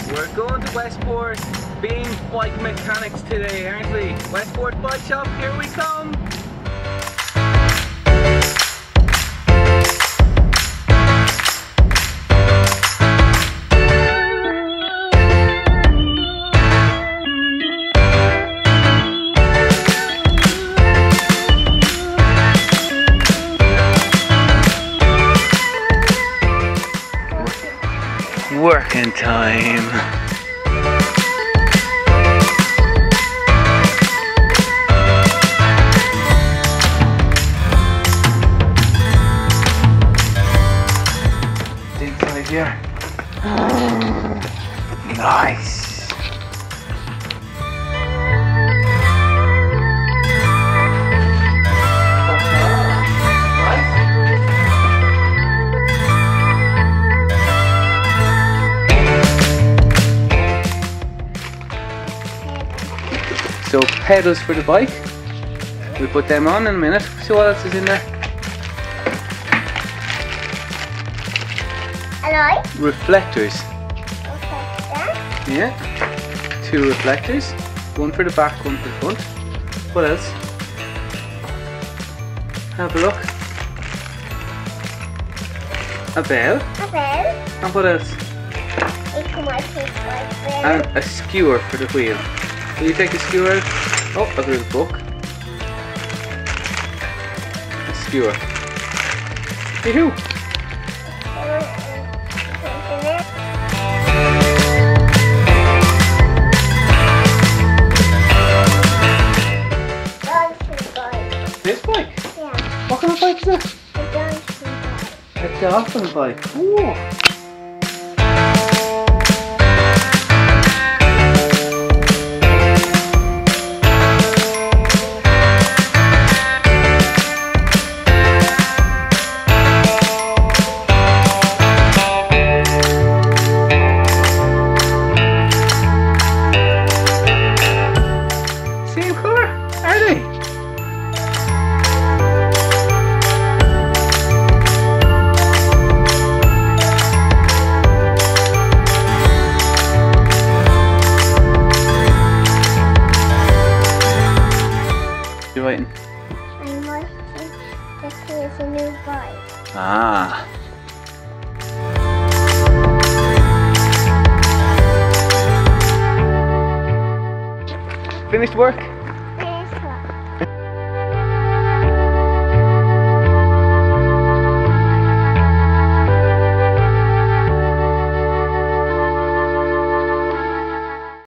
We're going to Westport, being bike mechanics today, aren't we? Westport Bike Shop, here we come! Working time. Inside here. Nice. So pedals for the bike. We'll put them on in a minute. See what else is in there. Hello? Reflectors. Reflector. Yeah. 2 reflectors. One for the back, one for the front. What else? Have a look. A bell. A bell. And what else? It might take my bell. And a skewer for the wheel. Will you take a skewer out? Oh, a little book. A skewer. Yoo-hoo! Dancing bike. This bike? Yeah. What kind of bike is it? A dancing bike. A dolphin bike. Ooh. Same colour, are they? You're waiting. I'm watching to see it's a new bike. Ah. Finished work?